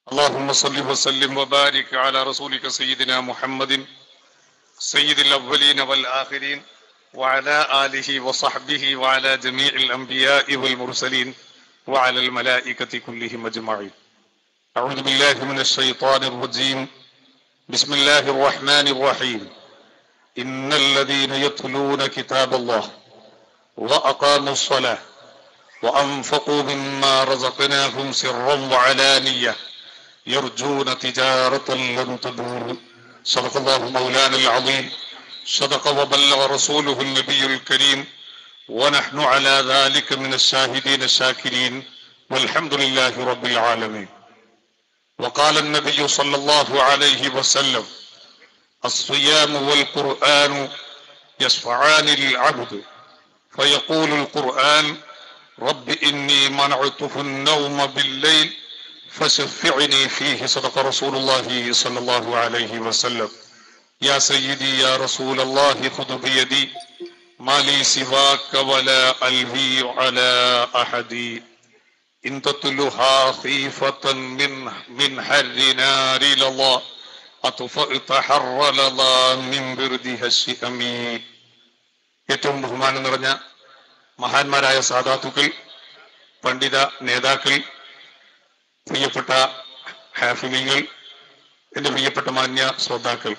اللهم صل وسلم وبارك على رسولك سيدنا محمد سيد الأولين والآخرين وعلى آله وصحبه وعلى جميع الأنبياء والمرسلين وعلى الملائكة كلهم أجمعين. أعوذ بالله من الشيطان الرجيم. بسم الله الرحمن الرحيم. إن الذين يتلون كتاب الله وأقاموا الصلاة وأنفقوا مما رزقناهم سرا وعلانية يرجون تجارة لن تبور. صدق الله مولانا العظيم. صدق وبلغ رسوله النبي الكريم ونحن على ذلك من الشاهدين الشاكرين والحمد لله رب العالمين. وقال النبي صلى الله عليه وسلم: الصيام والقرآن يشفعان للعبد فيقول القرآن: رب إني منعته النوم بالليل فشفعني فيه. صدق رسول الله صلى الله عليه وسلم. يا سيدي يا رسول الله خذ بيدي ما لي سواك ولا ألوي على أحد إن تطلها خيفة من حر نار الله أطفأت حر لظى من بردها الشئمي. ഏറ്റവും ബഹുമാനം നിറഞ്ഞ മഹാന്മാരായ സാദാത്തുക്കൾ, പണ്ഡിത നേതാക്കൾ, പ്രിയപ്പെട്ട ഹാഫിലിങ്ങൾ, എന്റെ പ്രിയപ്പെട്ട മാന്യ ശ്രോതാക്കൾ,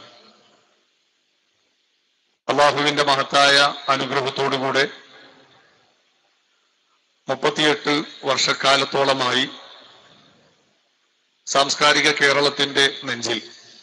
അള്ളാഹുവിന്റെ മഹത്തായ അനുഗ്രഹത്തോടുകൂടെ 38 വർഷക്കാലത്തോളമായി സാംസ്കാരിക കേരളത്തിന്റെ നെഞ്ചിൽ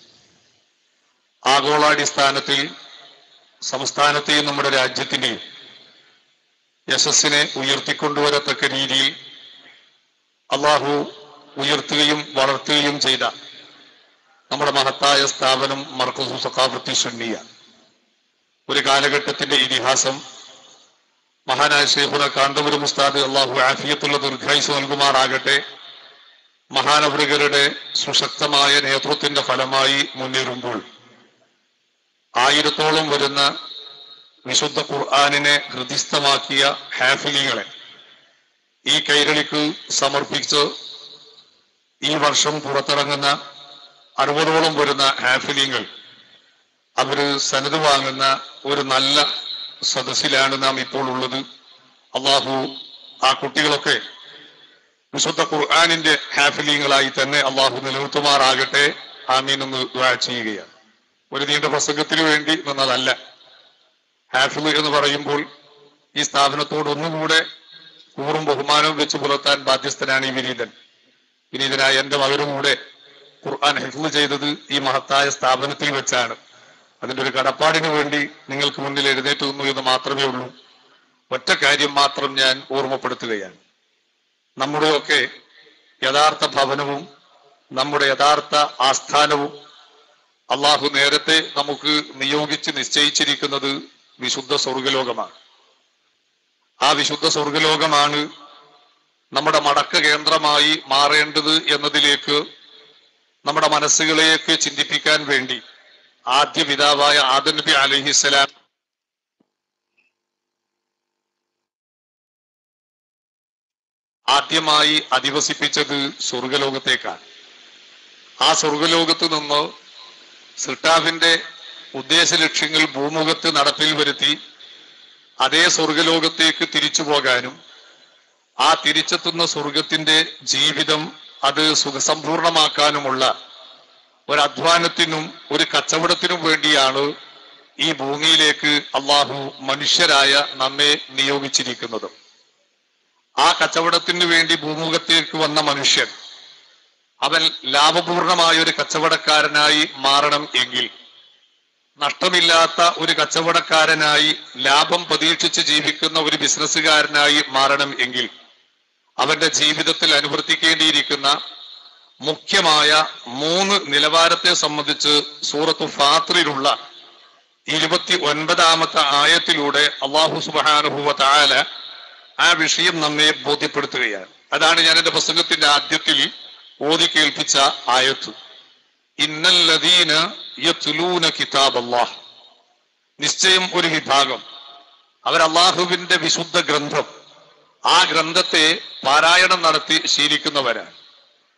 ആഗോളാടിസ്ഥാനത്തിൽ സംസ്ഥാനത്തെയും നമ്മുടെ രാജ്യത്തിന്റെയും യശസ്സിനെ ഉയർത്തിക്കൊണ്ടുവരത്തക്ക രീതിയിൽ അള്ളാഹു ഉയർത്തുകയും വളർത്തുകയും ചെയ്ത നമ്മുടെ മഹത്തായ സ്ഥാപനം മർക്കസു സഖാഫത്തി സുന്നിയ. ഒരു കാലഘട്ടത്തിന്റെ ഇതിഹാസം മഹാനായ ശൈഖുന കാന്തപുരം ഉസ്താദ് അള്ളാഹു ആഫിയത്തുള്ള ദീർഘായുസ് നൽകുമാറാകട്ടെ, മഹാനവറുകളുടെ സുശക്തമായ നേതൃത്വത്തിന്റെ ഫലമായി മുന്നേറുമ്പോൾ 1000-ഓളം വരുന്ന വിശുദ്ധ ഖുർആനിനെ ഹൃദിസ്ഥമാക്കിയ ഹാഫിലികളെ ഈ കൈരളിക്ക് സമർപ്പിച്ച് ഈ വർഷം പുറത്തിറങ്ങുന്ന 60-ഓളം വരുന്ന ഹാഫിലിങ്ങൾ അവര് സനത് വാങ്ങുന്ന ഒരു നല്ല സദസ്സിലാണ് നാം ഇപ്പോൾ ഉള്ളത്. അള്ളാഹു ആ കുട്ടികളൊക്കെ വിശുദ്ധ ഖുർആനിന്റെ ഹാഫിലിങ്ങളായി തന്നെ അള്ളാഹു നിലനിർത്തുമാറാകട്ടെ. ആമീൻ എന്ന് ദുആ ചെയ്യുകയാണ്. ഒരു നീണ്ട പ്രസംഗത്തിന് വേണ്ടി നിന്നതല്ല. ഹാഫിള് എന്ന് പറയുമ്പോൾ ഈ സ്ഥാപനത്തോട് ഒന്നുകൂടെ കൂറും ബഹുമാനവും വെച്ച് പുലർത്താൻ ബാധ്യസ്ഥനാണ് ഈ വിനീതനായ എന്റെ മകനും കൂടെ ഖുർആൻ ഹിഫ്ള് ചെയ്തത് ഈ മഹത്തായ സ്ഥാപനത്തിൽ വെച്ചാണ്. അതിന്റെ ഒരു കടപ്പാടിന് വേണ്ടി നിങ്ങൾക്ക് മുന്നിൽ എഴുന്നേറ്റ് നിന്നു എന്ന് മാത്രമേ ഉള്ളൂ. ഒറ്റ കാര്യം മാത്രം ഞാൻ ഓർമ്മപ്പെടുത്തുകയാണ്. നമ്മുടെയൊക്കെ യഥാർത്ഥ ഭവനവും നമ്മുടെ യഥാർത്ഥ ആസ്ഥാനവും അള്ളാഹു നേരത്തെ നമുക്ക് നിയോഗിച്ച് നിശ്ചയിച്ചിരിക്കുന്നത് വിശുദ്ധ സ്വർഗലോകമാണ്. ആ വിശുദ്ധ സ്വർഗലോകമാണ് നമ്മുടെ മടക്ക കേന്ദ്രമായി മാറേണ്ടത് എന്നതിലേക്ക് നമ്മുടെ മനസ്സുകളെയൊക്കെ ചിന്തിപ്പിക്കാൻ വേണ്ടി ആദ്യ പിതാവായ ആദം നബി അലൈഹിസ്സലാം ആദ്യമായി അധിവസിപ്പിച്ചത് സ്വർഗലോകത്തേക്കാണ്. ആ സ്വർഗലോകത്ത് നിന്ന് സൃഷ്ടാവിന്റെ ഉദ്ദേശ ലക്ഷ്യങ്ങൾ ഭൂമുഖത്ത് നടപ്പിൽ വരുത്തി അതേ സ്വർഗലോകത്തേക്ക് തിരിച്ചു പോകാനും ആ തിരിച്ചെത്തുന്ന സ്വർഗത്തിന്റെ ജീവിതം അത് സുഖസമ്പൂർണമാക്കാനുമുള്ള ഒരു അധ്വാനത്തിനും ഒരു കച്ചവടത്തിനും വേണ്ടിയാണ് ഈ ഭൂമിയിലേക്ക് അള്ളാഹു മനുഷ്യരായ നമ്മെ നിയോഗിച്ചിരിക്കുന്നത്. ആ കച്ചവടത്തിന് വേണ്ടി ഭൂമുഖത്തേക്ക് വന്ന മനുഷ്യൻ അവൻ ലാഭപൂർണമായ ഒരു കച്ചവടക്കാരനായി മാറണം എങ്കിൽ, നഷ്ടമില്ലാത്ത ഒരു കച്ചവടക്കാരനായി ലാഭം പ്രതീക്ഷിച്ച് ജീവിക്കുന്ന ഒരു ബിസിനസ്സുകാരനായി മാറണം എങ്കിൽ അവന്റെ ജീവിതത്തിൽ അനുവർത്തിക്കേണ്ടിയിരിക്കുന്ന മുഖ്യമായ 3 നിലവാരത്തെ സംബന്ധിച്ച് സൂറത്തു ഫാത്തിറിലുള്ള 29-ാമത്തെ ആയത്തിലൂടെ അല്ലാഹു സുബ്ഹാനഹു വ തആല ആ വിഷയം നമ്മെ ബോധ്യപ്പെടുത്തുകയാണ്. അതാണ് ഞാൻ എന്റെ പ്രസംഗത്തിന്റെ ആദ്യത്തിൽ ഓതി കേൾപ്പിച്ച ആയത്ത്. ഇന്നല്ലദീന യത്ലൂന കിതാബല്ലാഹ്, നിശ്ചയം ഒരു വിഭാഗം അവർ അള്ളാഹുവിന്റെ വിശുദ്ധ ഗ്രന്ഥം, ആ ഗ്രന്ഥത്തെ പാരായണം നടത്തി ശീലിക്കുന്നവരാണ്.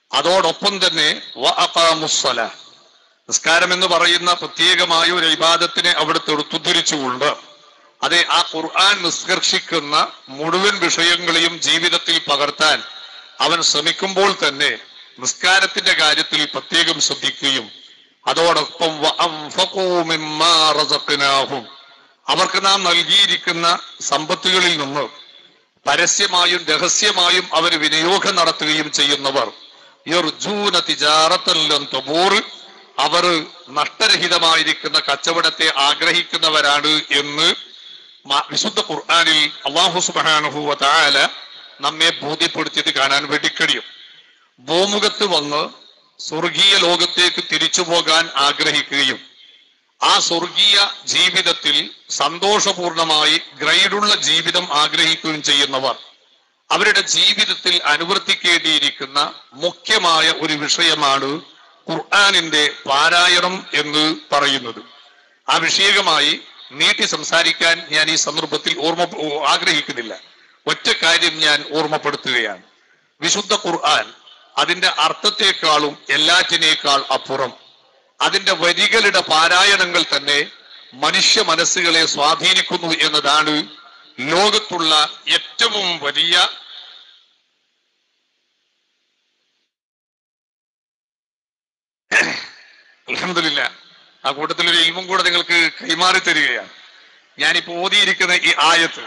അതോടൊപ്പം തന്നെ വഅഖാമുസ്സലാ, നിസ്കാരം എന്ന് പറയുന്ന പ്രത്യേകമായ ഒരു ഇബാദത്തിനെ അവിടുത്തെ എടുത്തുദ്ധരിച്ചുകൊണ്ട് അതെ ആ ഖുർആൻ നിഷ്കർഷിക്കുന്ന മുഴുവൻ വിഷയങ്ങളെയും ജീവിതത്തിൽ പകർത്താൻ അവൻ ശ്രമിക്കുമ്പോൾ തന്നെ നിസ്കാരത്തിന്റെ കാര്യത്തിൽ പ്രത്യേകം ശ്രദ്ധിക്കുകയും അതോടൊപ്പം വഅൻഫഖൂ മിമ്മാ റസഖ്നാഹും, അവർക്ക് നാം നൽകിയിരിക്കുന്ന സമ്പത്തുകളിൽ നിന്ന് പരസ്യമായും രഹസ്യമായും അവർ വിനിയോഗം നടത്തുകയും ചെയ്യുന്നവർ യർജൂന തിജാറത്തൻ ലൻ തബൂർ, അവർ നഷ്ടരഹിതമായിരിക്കുന്ന കച്ചവടത്തെ ആഗ്രഹിക്കുന്നവരാണ് എന്ന് വിശുദ്ധ ഖുർആനിൽ അല്ലാഹു സുബ്ഹാനഹു വ തആല നമ്മെ ബോധ്യപ്പെടുത്തിയത് കാണാൻ വേണ്ടി കഴിയും. ഭൂമുഖത്ത് വന്ന് സ്വർഗീയ ലോകത്തേക്ക് തിരിച്ചു പോകാൻ ആഗ്രഹിക്കുകയും ആ സ്വർഗീയ ജീവിതത്തിൽ സന്തോഷപൂർണമായി ഗ്രൈഡുള്ള ജീവിതം ആഗ്രഹിക്കുകയും ചെയ്യുന്നവർ അവരുടെ ജീവിതത്തിൽ അനുവർത്തിക്കേണ്ടിയിരിക്കുന്ന മുഖ്യമായ ഒരു വിഷയമാണ് ഖുർആനിന്റെ പാരായണം എന്ന് പറയുന്നത്. ആ വിഷയകമായി നീട്ടി സംസാരിക്കാൻ ഞാൻ ഈ സന്ദർഭത്തിൽ ആഗ്രഹിക്കുന്നില്ല. ഒറ്റ കാര്യം ഞാൻ ഓർമ്മപ്പെടുത്തുകയാണ്. വിശുദ്ധ ഖുർആൻ അതിന്റെ അർത്ഥത്തെക്കാളും എല്ലാറ്റിനേക്കാൾ അപ്പുറം അതിന്റെ വരികളുടെ പാരായണങ്ങൾ തന്നെ മനുഷ്യ മനസ്സുകളെ സ്വാധീനിക്കുന്നു എന്നതാണ് ലോകത്തുള്ള ഏറ്റവും വലിയ അൽഹംദുലില്ലാ ആ കൂട്ടത്തിൽ ഒരു ഇൽമും കൂടെ നിങ്ങൾക്ക് കൈമാറി തരികയാണ്. ഞാനിപ്പോ ഓതിയിരിക്കുന്ന ഈ ആയത്ത്,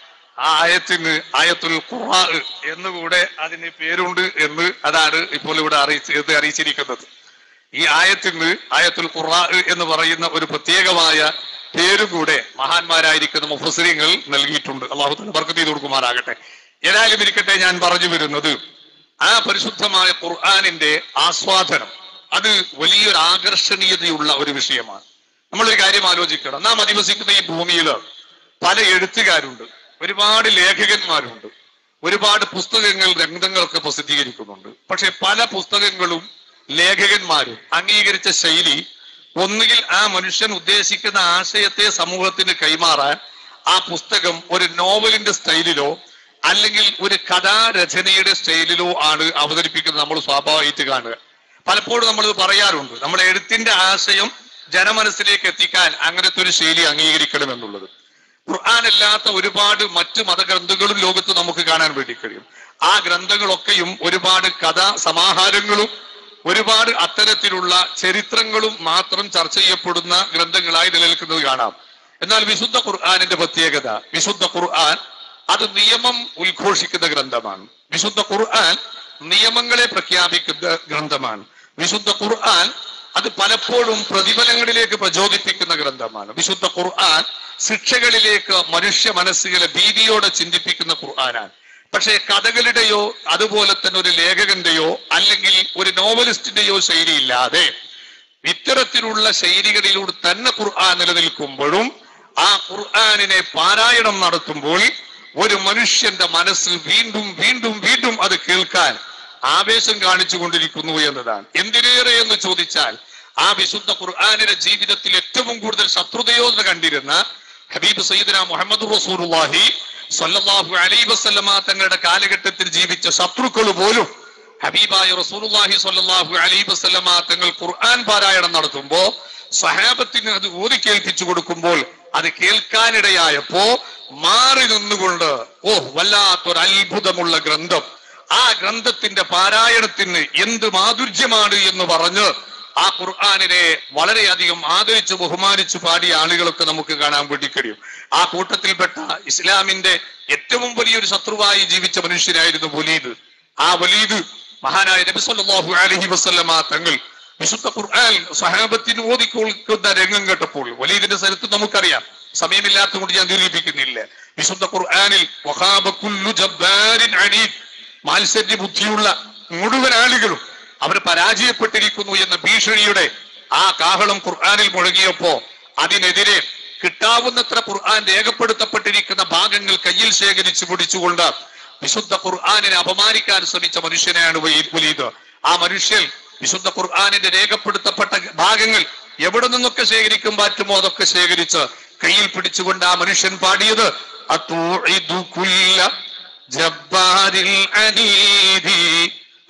ആ ആയത്തിന് ആയത്തുൽ ഖുർആ എന്നുകൂടെ അതിന് പേരുണ്ട് എന്ന് അതാണ് ഇപ്പോൾ ഇവിടെ അറിയിച്ചിരിക്കുന്നത്. ഈ ആയത്തിന് ആയത്തുൽ ഖുർആ എന്ന് പറയുന്ന ഒരു പ്രത്യേകമായ പേരുകൂടെ മഹാന്മാരായിരിക്കുന്ന മുഫസ്സിരീങ്ങൾ നൽകിയിട്ടുണ്ട്. അല്ലാഹു തആല ബർക്കത്ത് ചെയ്തു കൊടുക്കുമാറാകട്ടെ. ഏതായാലും ഇരിക്കട്ടെ, ഞാൻ പറഞ്ഞു വരുന്നത് ആ പരിശുദ്ധമായ ഖുർആനിന്റെ ആസ്വാദനം അത് വലിയൊരു ആകർഷണീയതയുള്ള ഒരു വിഷയമാണ്. നമ്മളൊരു കാര്യം ആലോചിക്കണം. നാം അധിവസിക്കുന്ന ഈ ഭൂമിയിൽ പല എഴുത്തുകാരുണ്ട്, ഒരുപാട് ലേഖകന്മാരുണ്ട്, ഒരുപാട് പുസ്തകങ്ങൾ ഗ്രന്ഥങ്ങളൊക്കെ പ്രസിദ്ധീകരിക്കുന്നുണ്ട്. പക്ഷെ പല പുസ്തകങ്ങളും ലേഖകന്മാരും അംഗീകരിച്ച ശൈലി ഒന്നുകിൽ ആ മനുഷ്യൻ ഉദ്ദേശിക്കുന്ന ആശയത്തെ സമൂഹത്തിന് കൈമാറാൻ ആ പുസ്തകം ഒരു നോവലിന്റെ സ്റ്റൈലിലോ അല്ലെങ്കിൽ ഒരു കഥാരചനയുടെ സ്റ്റൈലിലോ ആണ് അവതരിപ്പിക്കുന്നത്. നമ്മൾ സ്വാഭാവികമായിട്ട് കാണുക. പലപ്പോഴും നമ്മളിത് പറയാറുണ്ട്, നമ്മുടെ എഴുത്തിന്റെ ആശയം ജനമനസ്സിലേക്ക് എത്തിക്കാൻ അങ്ങനത്തെ ഒരു ശൈലി അംഗീകരിക്കണം എന്നുള്ളത്. ഖുർആൻ അല്ലാത്ത ഒരുപാട് മറ്റു മതഗ്രന്ഥങ്ങളും ലോകത്ത് നമുക്ക് കാണാൻ വേണ്ടി കഴിയും. ആ ഗ്രന്ഥങ്ങളൊക്കെയും ഒരുപാട് കഥാ സമാഹാരങ്ങളും ഒരുപാട് അത്തരത്തിലുള്ള ചരിത്രങ്ങളും മാത്രം ചർച്ച ചെയ്യപ്പെടുന്ന ഗ്രന്ഥങ്ങളായി നിലനിൽക്കുന്നത് കാണാം. എന്നാൽ വിശുദ്ധ ഖുർആനിന്റെ പ്രത്യേകത, വിശുദ്ധ ഖുർആൻ അത് നിയമം ഉദ്ഘോഷിക്കുന്ന ഗ്രന്ഥമാണ്. വിശുദ്ധ ഖുർആൻ നിയമങ്ങളെ പ്രഖ്യാപിക്കുന്ന ഗ്രന്ഥമാണ്. വിശുദ്ധ ഖുർആൻ അത് പലപ്പോഴും പ്രതിഫലങ്ങളിലേക്ക് പ്രചോദിപ്പിക്കുന്ന ഗ്രന്ഥമാണ്. വിശുദ്ധ ഖുർആൻ ശിക്ഷകളിലേക്ക് മനുഷ്യ മനസ്സുകളെ ഭീതിയോടെ ചിന്തിപ്പിക്കുന്ന ഖുർആനാണ്. പക്ഷേ കഥകളുടെയോ അതുപോലെ തന്നെ ഒരു ലേഖകന്റെയോ അല്ലെങ്കിൽ ഒരു നോവലിസ്റ്റിന്റെയോ ശൈലിയില്ലാതെ ഇത്തരത്തിലുള്ള ശൈലികളിലൂടെ തന്നെ ഖുർആൻ നിലനിൽക്കുമ്പോഴും ആ ഖുർആനിനെ പാരായണം നടത്തുമ്പോൾ ഒരു മനുഷ്യന്റെ മനസ്സിൽ വീണ്ടും വീണ്ടും വീണ്ടും അത് കേൾക്കാൻ ആവേശം കാണിച്ചു കൊണ്ടിരിക്കുന്നു എന്നതാണ്. എന്തിനേറെ എന്ന് ചോദിച്ചാൽ ആ വിശുദ്ധ ഖുർആനിന്റെ ജീവിതത്തിൽ ഏറ്റവും കൂടുതൽ ശത്രുതയോടെ കണ്ടിരുന്ന ഹബീബ് സയ്യിദുനാ മുഹമ്മദ് റസൂലുള്ളാഹി സ്വല്ലല്ലാഹു അലൈഹി വസല്ലമ തങ്ങളുടെ കാലഘട്ടത്തിൽ ജീവിച്ച ശത്രുക്കൾ പോലും ഹബീബായ റസൂലുള്ളാഹി സ്വല്ലല്ലാഹു അലൈഹി വസല്ലമ തങ്ങൾ ഖുർആൻ പാരായണം നടത്തുമ്പോ സ്വഹാബത്തിന് അത് ഓതി കേൾപ്പിച്ചു കൊടുക്കുമ്പോൾ അത് കേൾക്കാനിടയായപ്പോ മാറി നിന്നുകൊണ്ട് വല്ലാത്തൊരു അത്ഭുതമുള്ള ഗ്രന്ഥം, ആ ഗ്രന്ഥത്തിന്റെ പാരായണത്തിന് എന്ത് മാധുര്യമാണ് എന്ന് പറഞ്ഞ് ആ ഖുർആനിനെ വളരെയധികം ആദരിച്ചു ബഹുമാനിച്ചു പാടിയ ആളുകളൊക്കെ നമുക്ക് കാണാൻ വേണ്ടി കഴിയും. ആ കൂട്ടത്തിൽപ്പെട്ട ഇസ്ലാമിന്റെ ഏറ്റവും വലിയൊരു ശത്രുവായി ജീവിച്ച മനുഷ്യനായിരുന്നു വലീദ്. ആ വലീദ് മഹാനായ നബി സല്ലല്ലാഹു അലൈഹി വസല്ലമ തങ്ങൾ വിശുദ്ധ ഖുർആൻ സ്വഹാബത്തിന് ഓതി കേൾക്കുന്ന രംഗം കേട്ടപ്പോൾ, വലീദിന്റെ ചരിത്രം നമുക്കറിയാം, സമയമില്ലാത്തതുകൊണ്ട് ഞാൻ ദീർഘിപ്പിക്കുന്നില്ല. വിശുദ്ധ ഖുർആനിൽ വഖാബ കുല്ലു ജബ്ബാരിൻ അനീദ്, മാത്സര്യ ബുദ്ധിയുള്ള മുഴുവൻ ആളുകളും അവർ പരാജയപ്പെട്ടിരിക്കുന്നു എന്ന ഭീഷണിയുടെ ആ കാഹളം ഖുർആനിൽ മുഴങ്ങിയപ്പോ അതിനെതിരെ കിട്ടാവുന്നത്ര ഖുർആൻ രേഖപ്പെടുത്തപ്പെട്ടിരിക്കുന്ന ഭാഗങ്ങൾ കയ്യിൽ ശേഖരിച്ചു പിടിച്ചുകൊണ്ട് വിശുദ്ധ ഖുർആനിനെ അപമാനിക്കാൻ ശ്രമിച്ച മനുഷ്യനാണ് വലീദ്. ആ മനുഷ്യൻ വിശുദ്ധ ഖുർആനിന്റെ രേഖപ്പെടുത്തപ്പെട്ട ഭാഗങ്ങൾ എവിടെ നിന്നൊക്കെ ശേഖരിക്കാൻ പറ്റുമോ അതൊക്കെ ശേഖരിച്ച് കയ്യിൽ പിടിച്ചുകൊണ്ട് ആ മനുഷ്യൻ പാടിയത്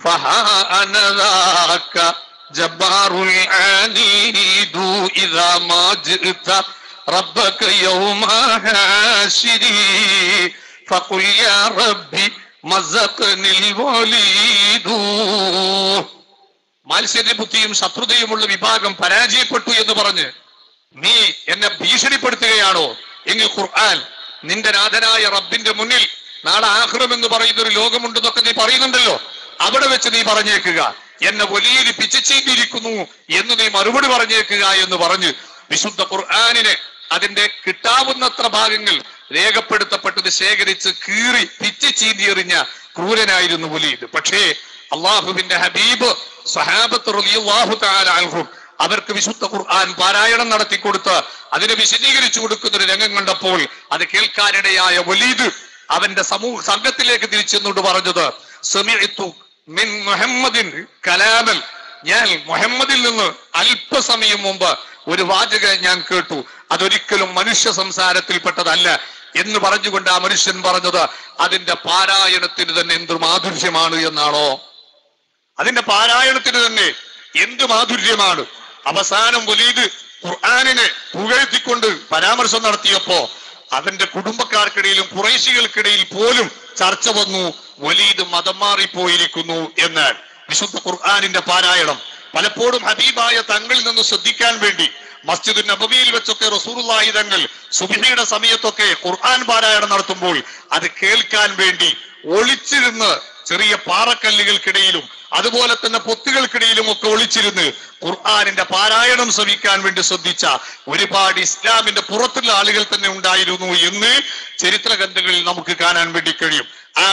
فها أنا ذاك جبار العنيد إذا ما جئت ربك يوم حاشري فقل يا ربي مزقني الوليد. മത്സരബുദ്ധിയും ശത്രുതയുമുള്ള വിഭാഗം പരാജയപ്പെട്ടു എന്ന് പറഞ്ഞ് നീ എന്നെ ഭീഷണിപ്പെടുത്തുകയാണോ? എങ്കിൽ ഖുർആൻ നിന്റെ നാഥനായ റബ്ബിന്റെ മുന്നിൽ നാളെ ആഖിറം എന്ന് പറയുന്ന ഒരു ലോകമുണ്ടെന്നൊക്കെ നീ പറയുന്നുണ്ടല്ലോ, അവിടെ വെച്ച് നീ പറഞ്ഞേക്കുക എന്നെ വലിയ പിച്ചിച്ചീണ്ടിയിരിക്കുന്നു എന്ന് നീ മറുപടി പറഞ്ഞേക്കുക എന്ന് പറഞ്ഞ് വിശുദ്ധ ഖുർആനിനെ അതിന്റെ കിട്ടാവുന്നത്ര ഭാഗങ്ങൾ രേഖപ്പെടുത്തപ്പെട്ടത് ശേഖരിച്ച് കീറി പിച്ചി ചീന്തിയെറിഞ്ഞ ക്രൂരനായിരുന്നു വലീദ്. പക്ഷേ അള്ളാഹുവിന്റെ ഹബീബ് സഹാബത്ത് റളിയല്ലാഹു തആല അൻഹും അവർക്ക് വിശുദ്ധ ഖുർആൻ പാരായണം നടത്തിക്കൊടുത്ത് അതിനെ വിശദീകരിച്ചു കൊടുക്കുന്ന ഒരു രംഗം കണ്ടപ്പോൾ അത് കേൾക്കാനിടയായ വലീദ് അവന്റെ സംഘത്തിലേക്ക് തിരിച്ചെന്നുകൊണ്ട് പറഞ്ഞത് സമിഅ്തു മിൻ മുഹമ്മദിൻ കലാമൻ, ഞാൻ മുഹമ്മദിൽ നിന്ന് അല്പസമയം മുമ്പ് ഒരു വാചകം ഞാൻ കേട്ടു, അതൊരിക്കലും മനുഷ്യ സംസാരത്തിൽപ്പെട്ടതല്ല എന്ന് പറഞ്ഞുകൊണ്ട് ആ മനുഷ്യൻ പറഞ്ഞത് അതിന്റെ പാരായണത്തിന് തന്നെ എന്ത് മാധുര്യമാണ് എന്നാണോ? അതിന്റെ പാരായണത്തിന് തന്നെ എന്ത് മാധുര്യമാണ്. അവസാനം വലീദ് ഖുർആനിനെ പുകഴ്ത്തിക്കൊണ്ട് പരാമർശം നടത്തിയപ്പോ അതിന്റെ കുടുംബക്കാർക്കിടയിലും ഖുറൈശികൾക്കിടയിൽ പോലും ചർച്ച വന്നു, വലീദ് മതം മാറിപ്പോയിരിക്കുന്നു എന്ന്. വിശുദ്ധ ഖുർആനിന്റെ പാരായണം പലപ്പോഴും ഹബീബായ തങ്ങളിൽ നിന്ന് ശ്രദ്ധിക്കാൻ വേണ്ടി മസ്ജിദ് നബവിയിൽ വെച്ചൊക്കെ റസൂലുള്ളാഹി തങ്ങൾ സുബ്ഹിയുടെ സമയത്തൊക്കെ ഖുർആൻ പാരായണം നടത്തുമ്പോൾ അത് കേൾക്കാൻ വേണ്ടി ഒളിച്ചിരുന്ന് ചെറിയ പാറക്കല്ലുകൾക്കിടയിലും അതുപോലെ തന്നെ പൊത്തുകൾക്കിടയിലും ഒക്കെ ഒളിച്ചിരുന്ന് ഖുർആനിന്റെ പാരായണം ശ്രവിക്കാൻ വേണ്ടി ശ്രദ്ധിച്ച ഒരുപാട് ഇസ്ലാമിന്റെ പുറത്തുള്ള ആളുകൾ തന്നെ ഉണ്ടായിരുന്നു എന്ന് ചരിത്ര ഗ്രന്ഥങ്ങളിൽ നമുക്ക് കാണാൻ വേണ്ടി കഴിയും. ആ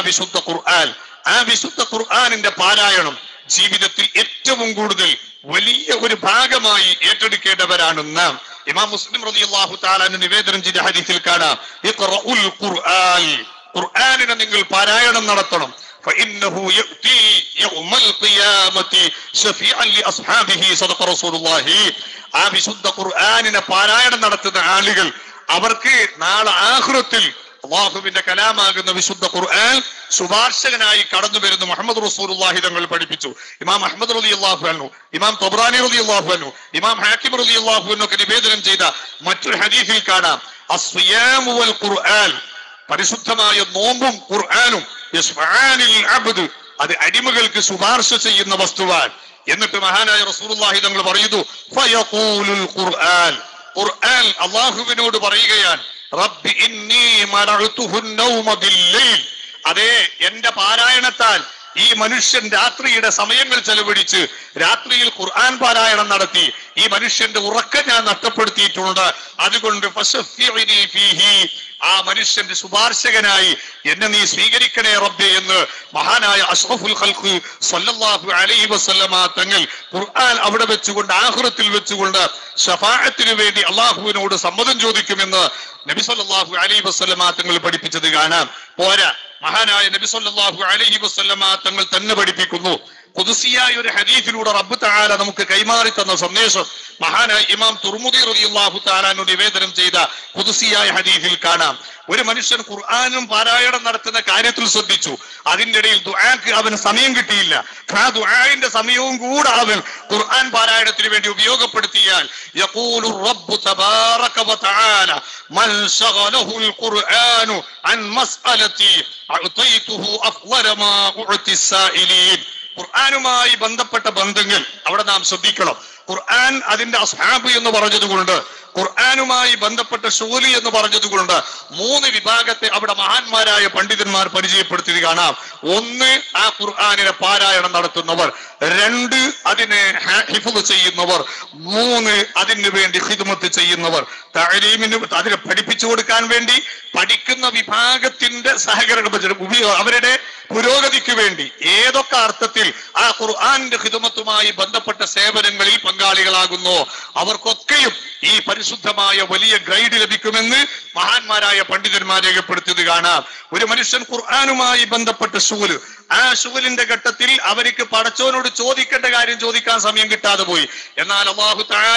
വിശുദ്ധ ഖുർആനിന്റെ പാരായണം ജീവിതത്തിൽ ഏറ്റവും കൂടുതൽ വലിയ ഒരു ഭാഗമായി ഏറ്റെടുക്കേണ്ടവരാണ് നാം. ഇമാം മുസ്ലിം റളിയല്ലാഹു തആല നിവേദനം ചെയ്ത ഹദീസിൽ കാണാം, ഇഖ്റഉൽ ഖുർആൻ, ഖുർആനിനെ നിങ്ങൾ പാരായണം നടത്തണം. فإنه يأتي يوم القيامة شفيعا لأصحابه صدق رسول الله. ആ വിശുദ്ധ ഖുർആനിനെ പാരായണം നടത്തുന്ന ആളുകൾ അവർക്ക് നാളെ ആഖിറത്തിൽ അല്ലാഹുവിന്റെ കലാമാകുന്ന വിശുദ്ധ ഖുർആൻ ശുപാർശകനായി കടന്നു വരുന്ന മുഹമ്മദ് റസൂലുള്ളാഹി തങ്ങൾ പഠിപ്പിച്ചു. ഇമാം അഹ്മദ് റളിയല്ലാഹു അൻഹു, ഇമാം തബ്റാനി റളിയല്ലാഹു അൻഹു, ഇമാം ഹാക്കിം റളിയല്ലാഹു അൻഹു ഒക്കെ നിവേദനം ചെയ്ത മറ്റൊരു ഹദീസിൽ കാണാം, അസ്സിയാമു വൽ ഖുർആൻ, പരിശുദ്ധമായ നോമ്പും ഖുർആനും യസ്ഫഅനിൽ അബ്ദ്, അത് അടിമകൾക്ക് ശുപാർശ ചെയ്യുന്ന വസ്തുവാൻ. എന്നിട്ട് മഹാനായ റസൂലുള്ളാഹി തങ്ങൾ പറയുന്നു, ഫയഖൂലുൽ ഖുർആൻ, ഖുർആൻ അല്ലാഹുവിനോട് പറയുകയാണ്, റബ്ബി ഇന്നി മറഅതുഹു നൗമ ബില്ലൈൽ, അതേ എന്റെ പാരായണത്താൽ ഈ മനുഷ്യൻ രാത്രിയുടെ സമയങ്ങൾ ചെലവഴിച്ച് രാത്രിയിൽ ഖുർആൻ പാരായണം നടത്തി ഈ മനുഷ്യന്റെ ഉറക്കം ഞാൻ നഷ്ടപ്പെടുത്തിയിട്ടുണ്ട്, അതുകൊണ്ട് ഫശഫിഇനി ഫീഹി, ആ മനുഷ്യന്റെ ശുപാർശകനായി എന്നെ നീ സ്വീകരിക്കണേ റബ്ബേ എന്ന് മഹാനായ അഷ്റഫുൽ ഖൽഖ് സ്വല്ലല്ലാഹു അലൈഹി വസല്ലമ തങ്ങൾ ഖുർആൻ അവിടെ വെച്ചുകൊണ്ട് ആഖിറത്തിൽ വെച്ചുകൊണ്ട് ശഫാഅത്തിന് വേണ്ടി അല്ലാഹുവിനോട് സമ്മതം ചോദിക്കുമെന്ന് നബി സല്ലല്ലാഹു അലൈഹി വസല്ലമ തങ്ങൾ പഠിപ്പിച്ചത് കാണാം. പോരാ, മഹാനായ നബി സല്ലല്ലാഹു അലൈഹി വസല്ലമ തങ്ങൾ തന്നെ പഠിപ്പിക്കുന്നു. ഖുദ്സിയായ ഒരു ഹദീസിലൂടെ റബ്ബ് തആല നമുക്ക് കൈമാറി തന്ന സന്ദേശം മഹാനായ ഇമാം തുർമുദി റളിയല്ലാഹു തആല നിവേദനം ചെയ്ത ഖുദ്സിയായ ഹദീസിൽ കാണാം, ഒരു മനുഷ്യൻ ഖുർആനും പാരായണം നടത്തുന്ന കാര്യത്തിൽ ശ്രദ്ധിച്ചു, അതിന്റെ ഇടയിൽ ദുആക്ക് അവന് സമയം കിട്ടിയില്ല. ആ ദുആന്റെ സമയവും കൂടെ അവൻ ഖുർആൻ പാരായണത്തിന് വേണ്ടി ഉപയോഗപ്പെടുത്തിയാൽ യഖൂലു റബ്ബു തബാറക വതആല മൻ ശഗലഹുൽ ഖുർആനു അൻ മസ്അലതി അഅതൈതുഹു അഫ്ളല മാ ഉഅതി സായിലീൻ. ഖുർആനുമായി ബന്ധപ്പെട്ട ബന്ധങ്ങൾ അവിടെ നാം ശ്രദ്ധിക്കണം. ഖുർആൻ അതിന്റെ അസ്ഹാബ് എന്ന് പറഞ്ഞതുകൊണ്ട്, ഖുർആനുമായി ബന്ധപ്പെട്ട ഷൂലി എന്ന് പറഞ്ഞതുകൊണ്ട് മൂന്ന് വിഭാഗത്തെ അവിടെ മഹാന്മാരായ പണ്ഡിതന്മാർ പരിചയപ്പെടുത്തിയത് കാണാം. ഒന്ന്, ആ ഖുർആനിനെ പാരായണം നടത്തുന്നവർ. രണ്ട്, അതിനെ ഹിഫ്ള് ചെയ്യുന്നവർ. മൂന്ന്, അതിനു വേണ്ടി ഖിദ്മത്ത് ചെയ്യുന്നവർ. തഅലീമിന്, അതിനെ പഠിപ്പിച്ചു കൊടുക്കാൻ വേണ്ടി പഠിക്കുന്ന വിഭാഗത്തിന്റെ സഹകരണം, അവരുടെ പുരോഗതിക്ക് വേണ്ടി ഏതൊക്കെ അർത്ഥത്തിൽ ആ ഖുർആന്റെ ഖിദ്മത്തുമായി ബന്ധപ്പെട്ട സേവനങ്ങളിൽ പങ്കാളികളാകുന്നു അവർക്കൊക്കെയും ഈ പരിശുദ്ധമായ വലിയ ഗൈഡ് ലഭിക്കുമെന്ന് മഹാന്മാരായ പണ്ഡിതന്മാർ രേഖപ്പെടുത്തിയത് കാണാം. ഒരു മനുഷ്യൻ ഖുർആനുമായി ബന്ധപ്പെട്ട ഷൂല്, ആ ഷൂലിന്റെ ഘട്ടത്തിൽ അവർക്ക് പടച്ചോനോട് ചോദിക്കേണ്ട കാര്യം ചോദിക്കാൻ സമയം കിട്ടാതെ പോയി. എന്നാൽ അല്ലാഹു തആല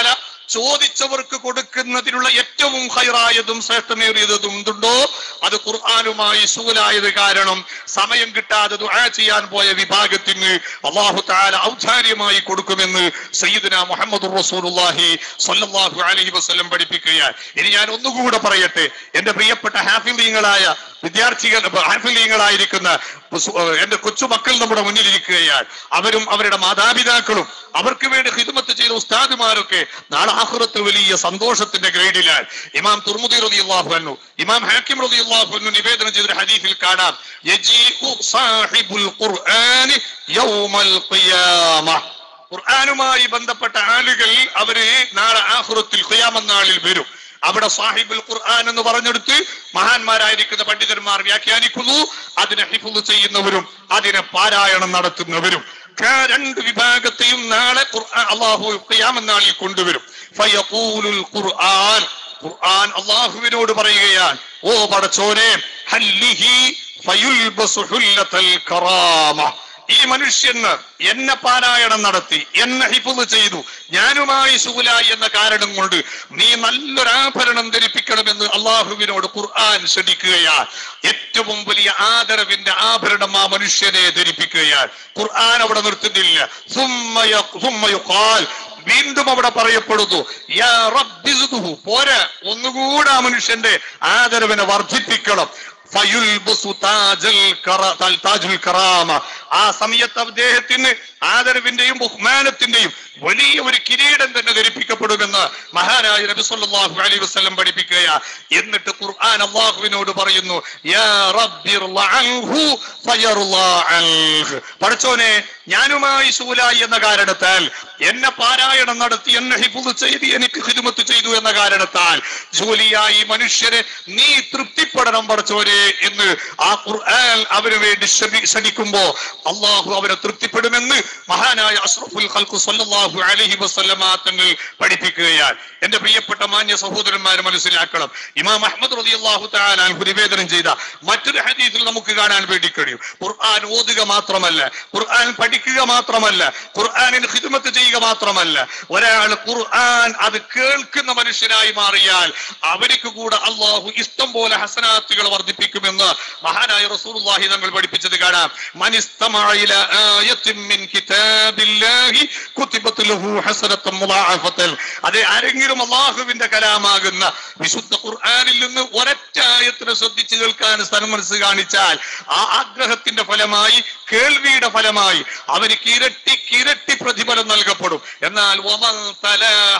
ചോദിച്ചവർക്ക് കൊടുക്കുന്നതിനുള്ള ഏറ്റവും ഹൈറായതും ശ്രേഷ്ഠമേറിയതും ഉണ്ടോ അത് ഖുർആനുമായി ശൂലായത് കാരണം സമയം കിട്ടാതെ ദുആ ചെയ്യാൻ പോയ വിഭാഗത്തിന് അല്ലാഹു തആല ഔദാര്യമായി കൊടുക്കുമെന്ന് സയ്യിദുനാ മുഹമ്മദുർ റസൂലുള്ളാഹി സ്വല്ലല്ലാഹു അലൈഹി വസല്ലം പഠിപ്പിക്കുകയാണ്. ഇനി ഞാൻ ഒന്നുകൂടെ പറയട്ടെ, എന്റെ പ്രിയപ്പെട്ട ഹാഫിളീങ്ങളായ വിദ്യാർത്ഥികൾ, ഹാഫിളീങ്ങളായിരിക്കുന്ന എന്റെ കൊച്ചുമക്കൾ നമ്മുടെ മുന്നിലിരിക്കുകയാണ്. അവരും അവരുടെ മാതാപിതാക്കളും അവർക്ക് വേണ്ടി ഖിദ്മത്ത് ചെയ്ത ഉസ്താദുമാരൊക്കെ നാളെ ആഖിറത്തിൽ വലിയ സന്തോഷത്തിന്റെ ഗ്രേഡിലാണ്. ഇമാം തുർമുദി റളിയല്ലാഹു അൻഹു, ഇമാം ഹാക്കിം റളിയല്ലാഹു അൻഹു നിവേദനം ചെയ്ത ഒരു ഹദീസിൽ കാണാം, യജീഉ സാഹിബുൽ ഖുർആനി യൗമൽ ഖിയാമ. ഖുർആനുമായി ബന്ധപ്പെട്ട ആളുകൾ അവര് നാളെ ആഖിറത്തിൽ ഖിയാമത്ത് നാളിൽ വരും. അവിടെ സാഹിബുൽ ഖുർആൻ എന്ന് പറഞ്ഞെടുത്ത് മഹാന്മാരായിരിക്കുന്ന പണ്ഡിതന്മാർ വ്യാഖ്യാനിക്കുന്നു. അതിനെ ഹിഫ്ള് ചെയ്യുന്നവരും അതിനെ പാരായണം നടത്തുന്നവരും രണ്ട് വിഭാഗത്തെയും നാളെ അല്ലാഹു ഖിയാമത്ത് നാളിൽ കൊണ്ടുവരും. ഫയഖൂലുൽ ഖുർആൻ, ഖുർആൻ അല്ലാഹുവിനോട് പറയുകയാണ്, ഓ പടച്ചോനെ, ഹല്ലിഹി ഫയുൽബസു ഹുല്ലത്തൽ കറാമ. ഈ മനുഷ്യന് എന്നെ പാരായണം നടത്തി, എന്നെ ഹിഫ്ള് ചെയ്തു, ഞാനുമായി ശൂലായി എന്ന കാരണം കൊണ്ട് നീ നല്ലൊരാഭരണം ധരിപ്പിക്കണമെന്ന് അള്ളാഹുവിനോട് ഖുർആൻ ക്ഷണിക്കുകയാണ്. ഏറ്റവും വലിയ ആദരവിന്റെ ആഭരണം ആ മനുഷ്യനെ ധരിപ്പിക്കുകയാണ്. ഖുർആൻ അവിടെ നിർത്തുന്നില്ല. വീണ്ടും അവിടെ പറയപ്പെടുന്നു, യാ റബ്ബി സിദ്ഹു, പോരാ, ഒന്നുകൂടെ ആ മനുഷ്യന്റെ ആദരവിനെ വർദ്ധിപ്പിക്കണം. ആ സമയത്ത് അദ്ദേഹത്തിന് ആദരവിന്റെയും ബഹുമാനത്തിന്റെയും വലിയ ഒരു കിരീടം തന്നെ ധരിപ്പിക്കപ്പെടുമെന്ന് മഹാനായ നബി സല്ലല്ലാഹു അലൈഹി വസല്ലം പഠിപ്പിക്കുകയാണ്. എന്നിട്ട് ഖുർആൻ അല്ലാഹുവിനോട് പറയുന്നു, യാ റബ്ബിർളഅൻഹു ഫയർളഅൻഹു, പടച്ചോനെ, ഞാനുമായി ശൂലായി എന്ന കാരണത്താൽ, എന്നെ പാരായണം നടത്തി, എന്നെ ഹിഫ്ള് ചെയ്ത് എനിക്ക് ഖിദ്മത്ത് ചെയ്തു എന്ന കാരണത്താൽ ജോലിയായി മനുഷ്യരെ നീ തൃപ്തിപ്പെടണം പടച്ചോനെ എന്ന് ആ ഖുർആൻ അവന് വേണ്ടി ക്ഷണിക്കുമ്പോ അള്ളാഹു അവരെ തൃപ്തിപ്പെടുമെന്ന് മഹാനായ അഷ്റഫുൽ ഖൽഖ് സ്വല്ലല്ലാഹു അലൈഹി വസല്ലമ തങ്ങൾ പഠിപ്പിക്കുകയാണ്. എന്റെ പ്രിയപ്പെട്ട മാന്യ സഹോദരന്മാരെ മനസ്സിലാക്കണം, ഇമാം അഹ്മദ് റളിയല്ലാഹു തആല അൻഹു നിവേദനം ചെയ്ത മറ്റൊരു ഹദീസിൽ നമുക്ക് കാണാൻ വേണ്ടി കഴിയും, ഖുർആൻ ഓതുക മാത്രമല്ല, ഖുർആൻ പഠിക്കുക മാത്രമല്ല, ഖുർആനിന് ഖിദ്മത്ത് ചെയ്യുക മാത്രമല്ല, ഒരാൾ ഖുർആൻ അത് കേൾക്കുന്ന മനുഷ്യനായി മാറിയാൽ അവർക്ക് കൂടെ അള്ളാഹു ഇഷ്ടം പോലെ ഹസനാത്തുകൾ വർദ്ധിപ്പിക്കുമെന്ന് മഹാനായ റസൂലുള്ളാഹി തങ്ങൾ പഠിപ്പിച്ചത് കാണാം. മനിസ്തമഅ ഇലാ ആയത്തിൻ മിൻ കിതാബില്ലാഹി കുതിബത് ലഹു ഹസനത്തുൻ മുളഅഫതൻ. അത് ആരെങ്കിലും അല്ലാഹുവിന്റെ കലാമാകുന്ന വിശുദ്ധ ഖുർആനിൽ നിന്ന് ഒരൊറ്റ ആയത്തിനെ ശ്രദ്ധിച്ചു കേൾക്കാൻ മനസ്സ് കാണിച്ചാൽ ആ ആഗ്രഹത്തിന്റെ ഫലമായി, കേൾവിയുടെ ഫലമായി അവർക്ക് ഇരട്ടി പ്രതിഫലം നൽകപ്പെടും. എന്നാൽ വമൻ തലാഹ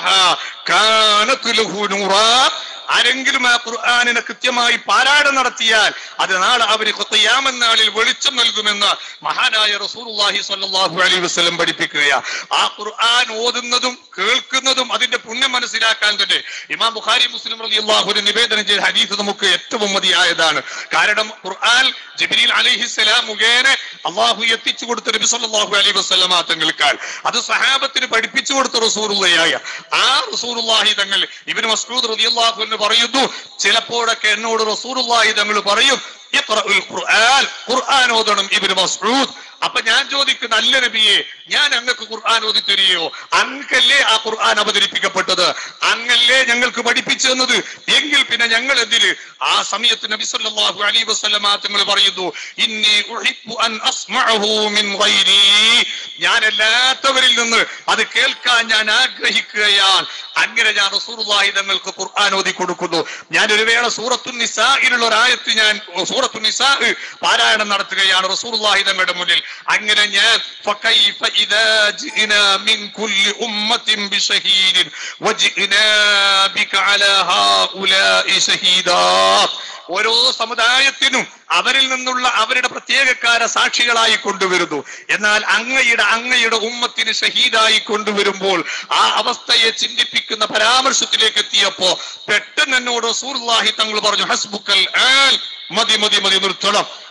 കാനത് ലഹു നൂറാ, ആരെങ്കിലും ആ ഖുർആനിനെ കൃത്യമായി പാരായണം നടത്തിയാൽ അത് നാളെ അവന് ഖിയാമത്ത് നാളിൽ വെളിച്ചം നൽകുമെന്ന് മഹാനായ റസൂലുള്ളാഹി സ്വല്ലല്ലാഹു അലൈഹി വസല്ലം പഠിപ്പിക്കുകയാണ്. ആ ഖുർആൻ ഓതുന്നതും കേൾക്കുന്നതും അതിന്റെ പുണ്യം മനസ്സിലാക്കാൻ തന്നെ ഇമാം ബുഖാരി മുസ്ലിം റളിയല്ലാഹു അൻഹു നിവേദനം ചെയ്ത ഹദീസ് നമുക്ക് ഏറ്റവും മതിയായതാണ്. കാരണം ഖുർആൻ ജിബ്രീൽ അലൈഹിസ്സലാം മുഖേന അല്ലാഹു എത്തിച്ചു കൊടുത്ത നബി സല്ലല്ലാഹു അലൈഹി വസല്ലമ തങ്ങൾക്കാൽ അത് സഹാബത്തിന് പഠിപ്പിച്ചു കൊടുത്ത റസൂലുള്ളാഹിയായ ആ റസൂലുള്ളാഹി തങ്ങൾ ഇബ്നു മസ്ഊദ് റളിയല്ലാഹു അൻഹു പറയുന്നു, ചിലപ്പോഴൊക്കെ എന്നോട് റസൂലുള്ളാഹി തങ്ങൾ പറയും, ഇഖ്റഉൽ ഖുർആൻ, ഖുർആൻ ഓതണം ഇബ്നു മസ്ഊദ്. അപ്പൊ ഞാൻ ചോദിക്കുന്ന, അല്ല നബിയെ, ഞാൻ അങ്ങക്ക് ഖുർആൻ ഓതി തരികയോ? അങ്ങല്ലേ ആ ഖുർആൻ അവതരിപ്പിക്കപ്പെട്ടത്, അങ്ങല്ലേ ഞങ്ങൾക്ക് പഠിപ്പിച്ചു തന്നത്, എങ്കിൽ പിന്നെ ഞങ്ങൾ എന്തിന്? ആ സമയത്ത് നബി സല്ലല്ലാഹു അലൈഹി വസല്ലമ തങ്ങൾ പറയുന്നു, ഇന്നി ഉഹിബ്ബു അൻ അസ്മഅഹു മിൻ ഗൈരി, ഞാൻ അല്ലാത്തവരിൽ നിന്ന് അത് കേൾക്കാൻ ഞാൻ ആഗ്രഹിക്കുകയാണ്. അങ്ങനെ ഞാൻ റസൂലുള്ളാഹി തങ്ങൾക്ക് ഖുർആൻ ഓതി കൊടുക്കുന്നു. ഞാൻ ഒരു വേള സൂറത്തുൻ നിസാഇലുള്ള ഒരു ആയത്ത്, ഞാൻ സൂറത്തുൻ നിസാ പാരായണം നടത്തുകയാണ് റസൂലുള്ളാഹി തങ്ങളുടെ മുന്നിൽ. അങ്ങനെ ഞാൻ ഫകൈഫ ഇദാ ജിനാ മിൻ കുല്ലി ഉമ്മത്തിൻ ബിശഹീദിൻ വജിനാ ബിക അലാ ഹൗലാഇ ഷഹീദാ, ഓരോ സമുദായത്തിനും അവരിൽ നിന്നുള്ള അവരുടെ പ്രത്യേകക്കാരെ സാക്ഷികളായി കൊണ്ടുവരുന്നു. എന്നാൽ അങ്ങയുടെ ഉമ്മത്തിന് ഷഹീദായി കൊണ്ടുവരുമ്പോൾ ആ അവസ്ഥയെ ചിന്തിപ്പിക്കുന്ന പരാമർശത്തിലേക്ക് എത്തിയപ്പോ പെട്ടെന്ന് എന്നോട് റസൂലുള്ളാഹി തങ്ങൾ പറഞ്ഞു, ഹസ്ബുക്കൽ ആൻ, മതി നിർത്തണം.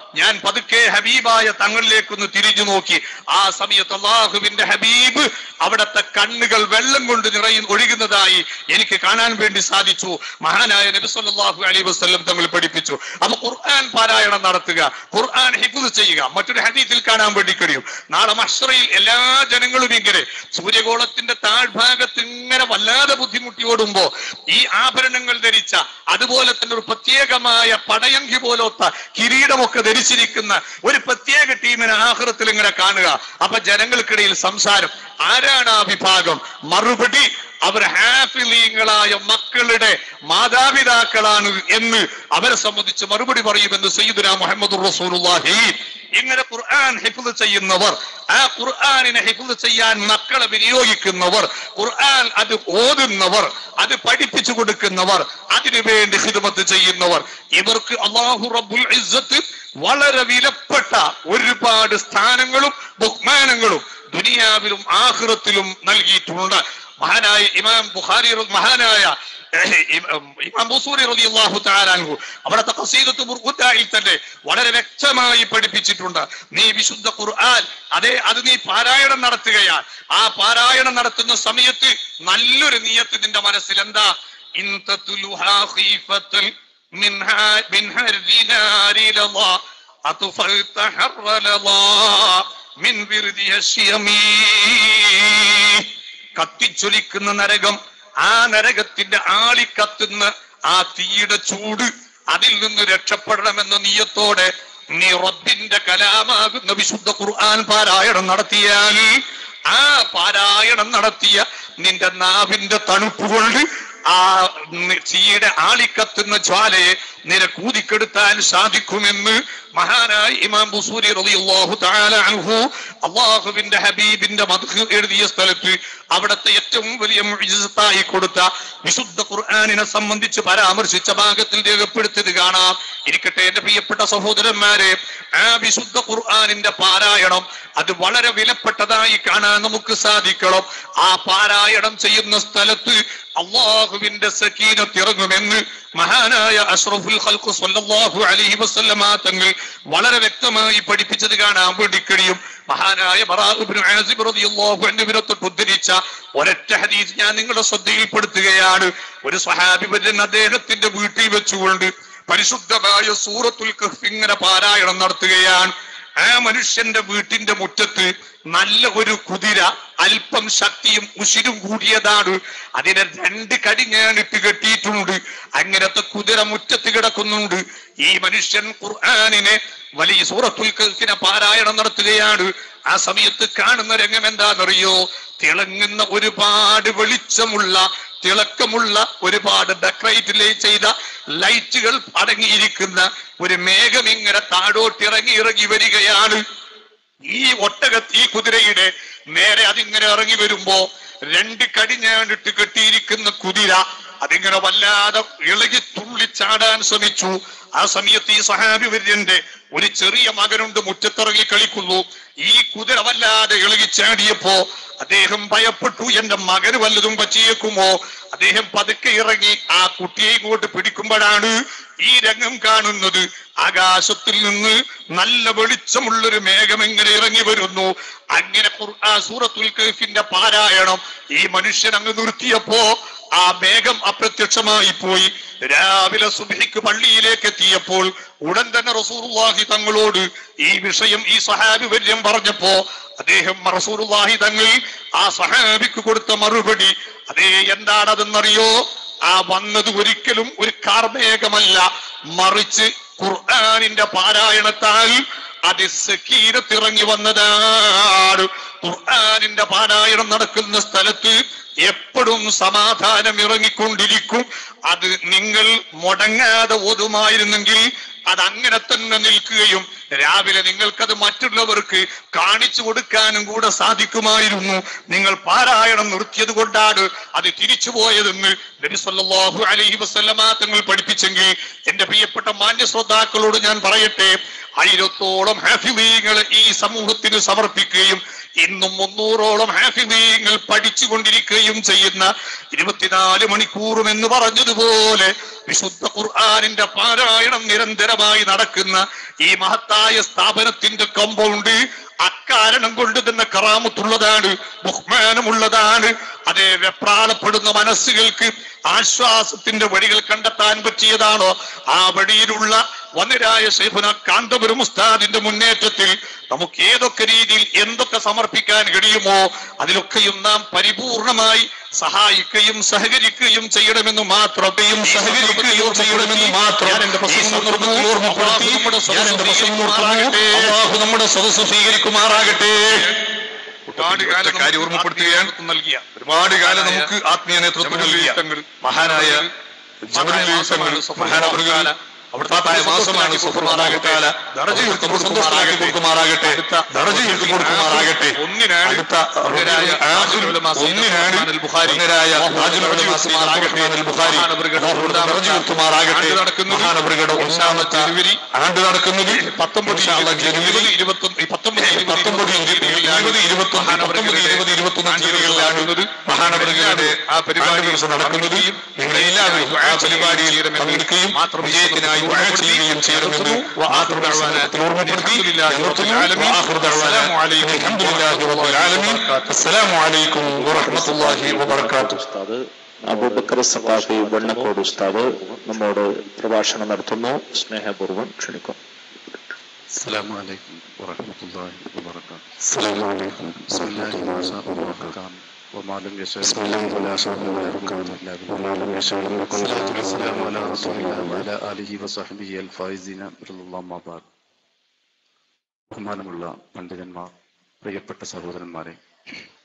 ഞാൻ പതുക്കെ ഹബീബായ തങ്ങളിലേക്കൊന്ന് തിരിഞ്ഞു നോക്കി. ആ സമയത്ത് അള്ളാഹുവിന്റെ ഹബീബ് അവിടത്തെ കണ്ണുകൾ വെള്ളം കൊണ്ട് ഒഴുകുന്നതായി എനിക്ക് കാണാൻ വേണ്ടി സാധിച്ചു. മഹാനായ നബി സല്ലല്ലാഹു അലൈഹി വസല്ലം തങ്ങൾ പഠിപ്പിച്ചു. അപ്പൊ ഖുർആൻ പാരായണം നടത്തുക, ഖുർആൻ ഹിഫ്ള് ചെയ്യുക. മറ്റൊരു ഹദീസിൽ കാണാൻ വേണ്ടി കഴിയും, നാളെ മഹ്ശറയിൽ എല്ലാ ജനങ്ങളും ഇങ്ങനെ സൂര്യഗോളത്തിന്റെ താഴ്ഭാഗത്ത് ഇങ്ങനെ വല്ലാതെ ബുദ്ധിമുട്ടിയോടുമ്പോ ഈ ആഭരണങ്ങൾ ധരിച്ച, അതുപോലെ തന്നെ ഒരു പ്രത്യേകമായ പടയങ്കി പോലത്തെ കിരീടമൊക്കെ ധരിച്ചിരിക്കുന്ന ഒരു പ്രത്യേക ടീമിനെ ആഖിറത്തിൽ ഇങ്ങനെ കാണുക. അപ്പൊ ജനങ്ങൾക്കിടയിൽ സംസാരം, ആരാണ് ആ വിഭാഗം? മറുപടി, അവർ ഹാഫിളീങ്ങളായ മക്കളുടെ മാതാപിതാക്കളാണ് എന്ന് അവരെ സംബന്ധിച്ച് മറുപടി പറയുമെന്ന് സയ്യിദുനാ മുഹമ്മദുർ റസൂലുള്ളാഹി. ഇങ്ങനെ ഖുർആൻ ഹിഫ്ള് ചെയ്യുന്നവർ, ആ ഖുർആനിനെ ഹിഫ്ള് ചെയ്യാൻ മക്കളെ വിനിയോഗിക്കുന്നവർ, ഖുർആൻ അത് ഓതുന്നവർ, അത് പഠിപ്പിച്ചു കൊടുക്കുന്നവർ, അതിനുവേണ്ടി ഖിദ്മത്ത് ചെയ്യുന്നവർ, ഇവർക്ക് അല്ലാഹു റബ്ബുൽ ഇസ്സത്ത് വളരെ വിലപ്പെട്ട ഒരുപാട് സ്ഥാനങ്ങളും ബഹുമാനങ്ങളും ദുനിയാവിലും ആഖിറത്തിലും നൽകിയിട്ടുണ്ട്. മഹാനായ ഇമാം ബുഖാരി, മഹാനായ ഇമാം ബുസൂരി റളിയല്ലാഹു തആല അൻഹു അവിടുത്തെ ഖസീദത്തുൽ ബുർഖുദയിൽ തന്നെ വളരെ വ്യക്തമായി പഠിപ്പിച്ചിട്ടുണ്ട്. നീ വിശുദ്ധ ഖുർആൻ അത് നീ പാരായണം നടത്തുകയാണ്. ആ പാരായണം നടത്തുന്ന സമയത്ത് നല്ലൊരു നിയ്യത്ത് നിന്റെ മനസ്സിൽ എന്താ? ഇൻതതുലുഹാ ഖീഫത്തൻ മിൻഹാ ദിനാരി ലല്ലാ അത്ഫൽത ഹർറലല്ലാ മിൻ വിർദിയശ്യമീ. കത്തിച്ചൊലിക്കുന്ന നരകം, ആ നരകത്തിന്റെ ആളിക്കത്തുന്ന ആ തീയുടെ ചൂട്, അതിൽ നിന്ന് രക്ഷപ്പെടണമെന്ന നിയ്യത്തോടെ നീ റബ്ബിന്റെ കലാമാകുന്ന വിശുദ്ധ ഖുർആൻ പാരായണം നടത്തിയാൽ, ആ പാരായണം നടത്തിയ നിന്റെ നാവിന്റെ തണുപ്പ് കൊണ്ട് ആ തീയുടെ ആളിക്കത്തുന്ന ജ്വാലയെ നിനക്കൂതിക്കെടുത്താൻ സാധിക്കുമെന്ന് മഹാനായ ഇമാം ബുസൂരി റളിയല്ലാഹു തആല അൻഹു അല്ലാഹുവിന്റെ ഹബീബിന്റെ മദ്ഹ് എഴുതിയ സ്ഥലത്ത് അവിടത്തെ ഏറ്റവും വലിയ മുഅ്ജിസത്തായി കൊടുത്ത വിശുദ്ധ ഖുർആനിനെ സംബന്ധിച്ച് പരാമർശിച്ച ഭാഗത്തിൽ രേഖപ്പെടുത്തിയത് കാണാം. ഇരിക്കട്ടെ എന്റെ പ്രിയപ്പെട്ട സഹോദരന്മാരെ, ആ വിശുദ്ധ ഖുർആനിന്റെ പാരായണം അത് വളരെ വിലപ്പെട്ടതായി കാണാൻ നമുക്ക് സാധിക്കണം. ആ പാരായണം ചെയ്യുന്ന സ്ഥലത്ത് അല്ലാഹുവിന്റെ സക്കീനത്ത് ഇറങ്ങുമെന്ന് മഹാനായ അഷ്റഫുൽ ഖൽഖ് സ്വല്ലല്ലാഹു അലൈഹി വസല്ലമ തങ്ങൾ വളരെ വ്യക്തമായി പഠിപ്പിച്ചത് കാണാൻ വേണ്ടി കഴിയും. മഹാനായ ബറാഅ ഇബ്നു ആസിബ് റളിയല്ലാഹു അൻഹുവിനെ തൊട്ട് ഉദ്ധരിച്ച ഒരൊറ്റ ഹദീസ് ഞാൻ നിങ്ങളുടെ ശ്രദ്ധയിൽപ്പെടുത്തുകയാണ്. ഒരു സ്വഹാബി വര്യൻ അദ്ദേഹത്തിന്റെ വീട്ടിൽ വെച്ചുകൊണ്ട് പരിശുദ്ധമായ സൂറത്തുൽ കഹ്ഫ് ഇങ്ങനെ പാരായണം നടത്തുകയാണ്. ആ മനുഷ്യന്റെ വീട്ടിന്റെ മുറ്റത്ത് നല്ല ഒരു കുതിര, അല്പം ശക്തിയും ഉശിരും കൂടിയതാണ്. അതിനെ 2 കടിഞ്ഞാണിട്ട് കെട്ടിയിട്ടുണ്ട്. അങ്ങനത്തെ കുതിര മുറ്റത്ത് കിടക്കുന്നുണ്ട്. ഈ മനുഷ്യൻ ഖുർആനിനെ വലിയ സൂറത്തുൽ കഹ്ഫിനെ പാരായണം നടത്തുകയാണ്. ആ സമയത്ത് കാണുന്ന രംഗം എന്താണെന്നറിയോ? തിളങ്ങുന്ന ഒരുപാട് വെളിച്ചമുള്ള, തിളക്കമുള്ള, ഒരുപാട് ഡെക്കറേറ്റ് ചെയ്ത ലൈറ്റുകൾ അടങ്ങിയിരിക്കുന്ന ഒരു മേഘം ഇങ്ങനെ താഴോട്ടിറങ്ങി വരികയാണ്. ഈ ഈ കുതിരയുടെ നേരെ അതിങ്ങനെ ഇറങ്ങി വരുമ്പോ 2 കടിഞ്ഞാണിട്ട് കെട്ടിയിരിക്കുന്ന കുതിര അതിങ്ങനെ വല്ലാതെ ഇളകി തുള്ളിച്ചാടാൻ ശ്രമിച്ചു. ആ സമയത്ത് ഈ സഹാബി വര്യന്റെ ഒരു ചെറിയ മകനുണ്ട്, മുറ്റത്തിറങ്ങി കളിക്കുന്നു. ഈ കുതിര വല്ലാതെ ഇളകിച്ചാടിയപ്പോ അദ്ദേഹം ഭയപ്പെട്ടു, എന്റെ മകന് വല്ലതും പറ്റിയേക്കുമോ? അദ്ദേഹം പതുക്കെ ഇറങ്ങി ആ കുട്ടിയെ ഇങ്ങോട്ട് പിടിക്കുമ്പോഴാണ് ഈ രംഗം കാണുന്നത്. ആകാശത്തിൽ നിന്ന് നല്ല വെളിച്ചമുള്ളൊരു മേഘം ഇങ്ങനെ ഇറങ്ങി വരുന്നു. അങ്ങനെ സൂറത്തുൽ കഹ്ഫിന്റെ പാരായണം ഈ മനുഷ്യൻ അങ്ങ് നിർത്തിയപ്പോ ആ മേഘം അപ്രത്യക്ഷമായി പോയി. രാവിലെ സുബ്ഹിക്ക് പള്ളിയിലേക്ക് എത്തിയപ്പോൾ ഉടൻ തന്നെ റസൂലുള്ളാഹി തങ്ങളോട് ഈ വിഷയം ഈ സഹാബി വര്യൻ പറഞ്ഞപ്പോ അദ്ദേഹം റസൂലുള്ളാഹി തങ്ങൾ ആ സഹാബിക്ക് കൊടുത്ത മറുപടി അതേ എന്താണതെന്നറിയോ? ആ വന്നത് ഒരിക്കലും ഒരു കാർമേഘമല്ല, മറിച്ച് ഖുർആനിന്റെ പാരായണത്താൽ അത് സക്കീനത്തിറങ്ങി വന്നതാണ്. ഖുർആനിന്റെ പാരായണം നടക്കുന്ന സ്ഥലത്ത് എപ്പോഴും സമാധാനം ഇറങ്ങിക്കൊണ്ടിരിക്കും. അത് നിങ്ങൾ മുടങ്ങാതെ ഓതുമായിരുന്നെങ്കിൽ അത് അങ്ങനെ തന്നെ നിൽക്കുകയും രാവിലെ നിങ്ങൾക്കത് മറ്റുള്ളവർക്ക് കാണിച്ചു കൊടുക്കാനും കൂടെ സാധിക്കുമായിരുന്നു. നിങ്ങൾ പാരായണം നിർത്തിയത് കൊണ്ടാണ് അത് തിരിച്ചു പോയതെന്ന് നബി സല്ലല്ലാഹു അലൈഹി വസല്ലമ തങ്ങൾ പഠിപ്പിച്ചെങ്കിൽ എന്റെ പ്രിയപ്പെട്ട മാന്യ ശ്രോതാക്കളോട് ഞാൻ പറയട്ടെ, 1000ഓളം ഹാഫിളീങ്ങളെ ഈ സമൂഹത്തിന് സമർപ്പിക്കുകയും ഇന്നും 300ഓളം ഹാഫിദീങ്ങൾ പഠിച്ചുകൊണ്ടിരിക്കുകയും ചെയ്യുന്ന 24 മണിക്കൂറും എന്ന് പറഞ്ഞതുപോലെ വിശുദ്ധ ഖുർആനിന്റെ പാരായണം നിരന്തരമായി നടക്കുന്ന ഈ മഹത്തായ സ്ഥാപനത്തിന്റെ കമ്പൗണ്ട് അക്കാരണം കൊണ്ട് തന്നെ കറാമത്തുള്ളതാണ്, ബഹുമാനമുള്ളതാണ്. അതേ വെപ്രാളപ്പെടുന്ന മനസ്സുകൾക്ക് ആശ്വാസത്തിന്റെ വഴികൾ കണ്ടെത്താൻ പറ്റിയതാണോ ആ വഴിയിലുള്ള വന്നരായ ശൈഖുന കാന്തപുരം ഉസ്താദിന്റെ മുന്നേറ്റത്തിൽ നമുക്ക് ഏതൊക്കെ രീതിയിൽ എന്തൊക്കെ സമർപ്പിക്കാൻ കഴിയുമോ അതിലൊക്കെയും നാം പരിപൂർണമായി സഹായിക്കുകയും സഹകരിക്കുകയും ചെയ്യണമെന്ന് മാത്രം നമ്മുടെ സദസ്സ് സ്വീകരിക്കുമാറാകട്ടെ. ഒരുപാട് കാലം ഓർമ്മപ്പെടുത്തുകയാണ് നൽകിയ, ഒരുപാട് കാലം നമുക്ക് ആത്മീയ നേതൃത്വം നൽകിയ മഹാനായ മഹാനവറുകൾ അവിടുത്തെ മാസമാണ് ആണ്ട് നടക്കുന്നത് 19 ജനുവരി 21 മഹാനവറുകളുടെ ആ പരിപാടി നടക്കുന്നത്. നിങ്ങളെല്ലാവരും ആ പരിപാടിയിൽ പങ്കെടുക്കുകയും വിജയത്തിനായി ചെയ്യുകയും ചെയ്യണമെന്ന് അബൂബക്കർ സഖാഫി വെണ്ണക്കോട് ഉസ്താദ് നമ്മോട് പ്രഭാഷണം നടത്തുന്നു. സ്നേഹപൂർവ്വം ക്ഷണിക്കും. السلام عليكم ورحمة الله وبركاته. السلام عليكم وما لم يشاء الله ولا شاء ولا ركعة إلا بالله وما لم يشاء الله والصلاة والسلام على رسول الله وعلى آله وصحبه الفائزين رضي الله ما بعد. ബഹുമാനമുള്ള പണ്ഡിതന്മാർ, പ്രിയപ്പെട്ട സഹോദരന്മാരെ,